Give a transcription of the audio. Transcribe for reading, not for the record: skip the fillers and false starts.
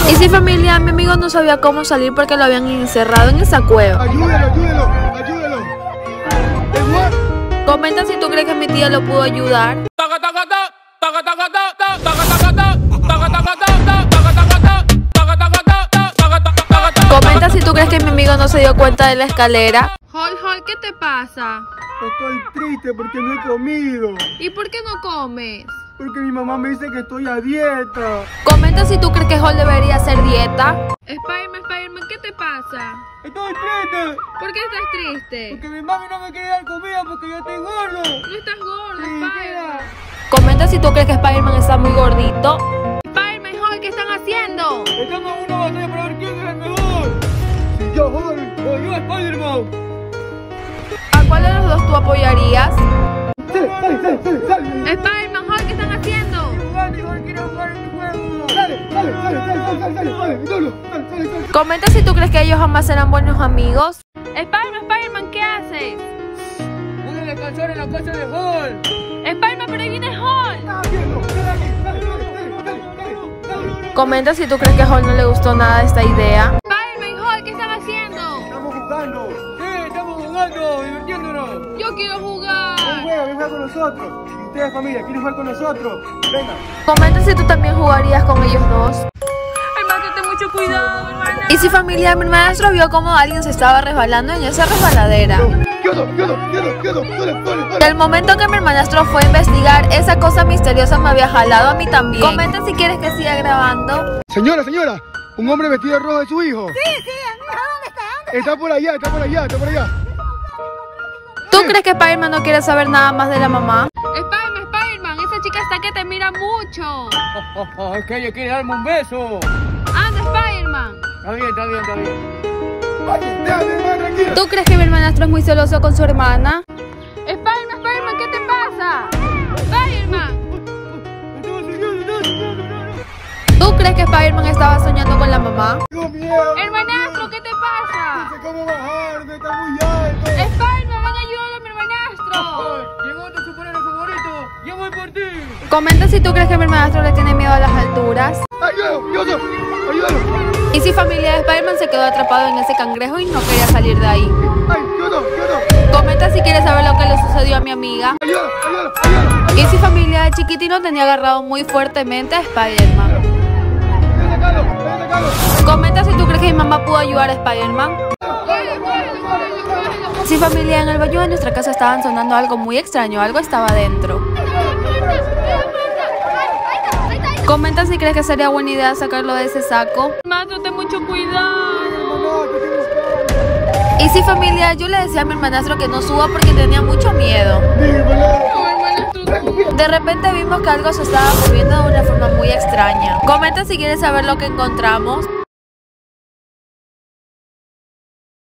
Y si familia, mi amigo no sabía cómo salir porque lo habían encerrado en esa cueva. Ayúdalo. Comenta si tú crees que mi tía lo pudo ayudar. Comenta si tú crees que mi amigo no se dio cuenta de la escalera. Hol, ¿qué te pasa? Estoy triste porque no he comido. ¿Y por qué no comes? Porque mi mamá me dice que estoy a dieta. Comenta si tú crees que Hol debería hacer dieta. Spiderman, ¿qué te pasa? Estoy triste. ¿Por qué estás triste? Porque mi mami no me quiere dar comida porque yo estoy gordo. No estás gordo, Sí, Spiderman. Comenta si tú crees que Spiderman está muy gordito. Spiderman y Hol, ¿qué están haciendo? Estamos en una batalla para ver quién es el mejor. Si yo Hulk o yo Spiderman. ¿A cuál de los dos tú apoyarías? Sale. Spiderman, Hol, ¿qué están haciendo? Quiero jugar en tu juego. Sale. Comenta si tú crees que ellos jamás serán buenos amigos. Spiderman, ¿qué haces? Voy a descansar en la casa de Hulk. Spiderman, pero ahí viene Hol. Comenta si tú crees que a Hol no le gustó nada esta idea. Spiderman y Hol, ¿qué están haciendo? Estamos jugando. Sí, estamos jugando, divirtiéndonos. Yo quiero jugar. Ven a jugar con nosotros. Y ustedes, familia, ¿quieren jugar con nosotros? Venga. Comenta si tú también jugarías con ellos dos. Hermano, ten mucho cuidado, hermana. Y si familia, mi hermanastro vio como alguien se estaba resbalando en esa resbaladera. Quedo. Y al momento que mi hermanastro fue a investigar, esa cosa misteriosa me había jalado a mí también. Comenta si quieres que siga grabando. Señora, un hombre vestido de rojo es su hijo. Sí, ¿dónde está? Está por allá. ¿Tú crees que Spiderman no quiere saber nada más de la mamá? Spiderman, esa chica está que te mira mucho. Es que ella quiere darme un beso. Anda, Spiderman. Está bien. Oye, déjame, hermano, tranquilo. ¿Tú crees que mi hermanastro es muy celoso con su hermana? Spiderman, ¿qué te pasa? Spiderman. ¿Tú crees que Spiderman estaba soñando con la mamá? Tengo miedo. Hermanastro, ¿qué te pasa? No sé cómo bajarme, está muy alto. Spiderman, ven, ayúdalo a mi hermanastro. Llegó tu superhéroe favorito. Yo voy por ti. Comenta si tú crees que mi hermanastro le tiene miedo a las alturas. Ayúdalo. Y si familia de Spiderman se quedó atrapado en ese cangrejo y no quería salir de ahí. Ayúdalo. Comenta si quieres saber lo que le sucedió a mi amiga. Ayúdalo. Y si familia de Chiquitino tenía agarrado muy fuertemente a Spiderman. Comenta si tú crees que mi mamá pudo ayudar a Spiderman. Si familia, en el baño de nuestra casa estaban sonando algo muy extraño, algo estaba dentro. Comenta si crees que sería buena idea sacarlo de ese saco. Hermano, ten mucho cuidado. Y si familia, yo le decía a mi hermanastro que no suba porque tenía mucho miedo. De repente vimos que algo se estaba moviendo de una forma muy extraña. Comenta si quieres saber lo que encontramos.